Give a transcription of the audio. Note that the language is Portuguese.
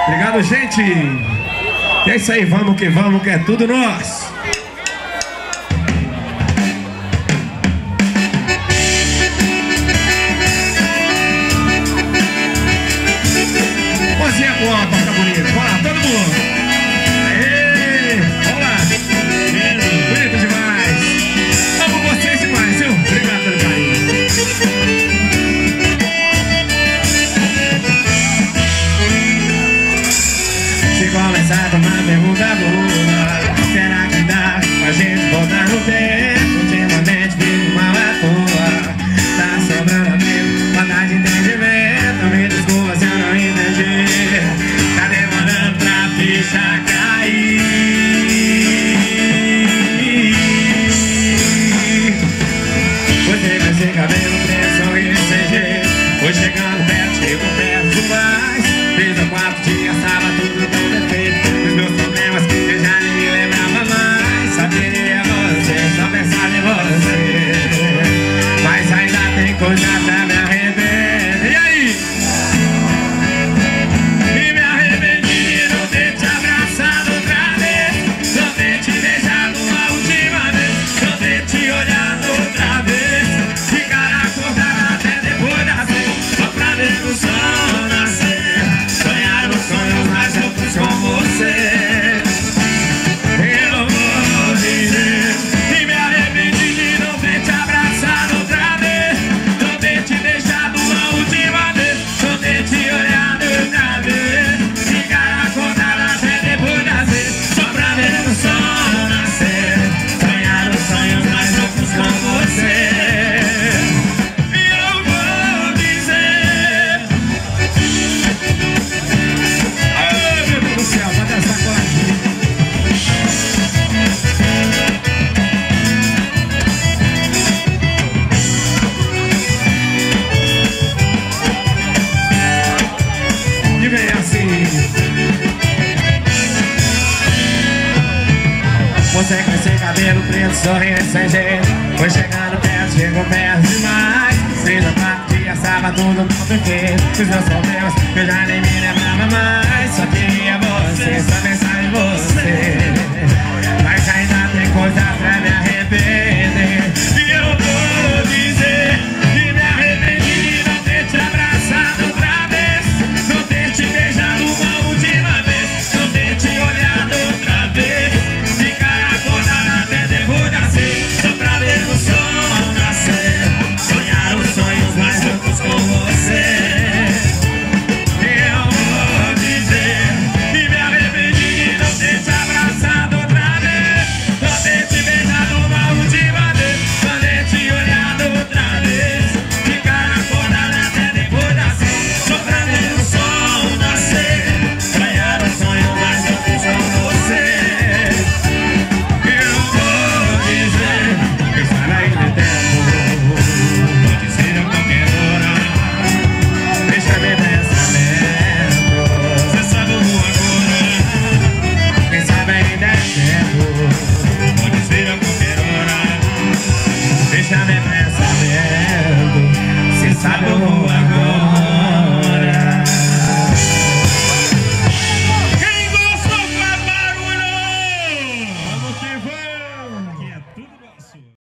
Obrigado, gente. E é isso aí, vamos, que é tudo nosso. Mozinha boa, toca bonito. Bora lá, todo mundo. Aê, vamos lá. Bonito demais. Amo vocês demais, viu? Obrigado pelo carinho. Se começar a tomar pergunta boa, será que dá pra gente voltar no tempo? Ultimamente vivo mal à toa. Tá sobrando amigo, falta de entendimento. Me desculpa se eu não entendi. Tá demorando pra ficha cair. Você vai ser cabelo preto, sorriso sem jeito. Foi chegando perto, chego perto demais. 3 ou 4 dias, tava tudo tão perfeito. Os meus problemas que eu já nem me lembrava mais. Só queria você, só pensava em você. Mas ainda tem coisa pra me arrepender. E aí? E me arrependi de não ter te abraçado outra vez, não ter te beijado uma última vez, não ter te olhado outra vez, ficar acordado até depois da vez, só pra ver o sol nascer, sonhar os sonhos mais loucos com você. Eu vou dizer, e me arrependi de não ter te abraçado outra vez, não ter te beijado uma última vez, não ter te olhado outra vez, ficar acordado até depois da vez, só pra ver o sol nascer, sonhar os sonhos mais loucos com você. E eu vou dizer, ai meu Deus do céu, vai dançar com a gente. E vem assim. Você com esse cabelo preto, sorriso sem jeito. Foi chegando perto, chegou perto demais. 3 ou 4 dias, tava tudo tão perfeito. Os meus problemas, eu já nem me lembrava mais. Só queria você, só pensar em você. Mas ainda tem coisa pra me arrepender. E eu vou dizer que me arrependi de não ter te abraçado outra vez, não ter te beijado uma última vez, não ter te olhado outra vez, ficar acordado até depois da seis, só pra ver o sol nascer, sonhar os sonhos mais loucos com você. Eu vou dizer que me arrependi de não ter te abraçado outra vez, não ter te beijado uma última vez, não ter te olhado outra vez, ficar acordado até depois da seis, só pra ver o sol nascer, sonhar os sonhos mais loucos com você. Eu vou dizer que estar aí no tempo, pode ser a qualquer hora, deixa meu pensamento, você sabe o agora, quem sabe ainda é tempo, pode ser a qualquer hora, deixa meu pensamento, você sabe o agora.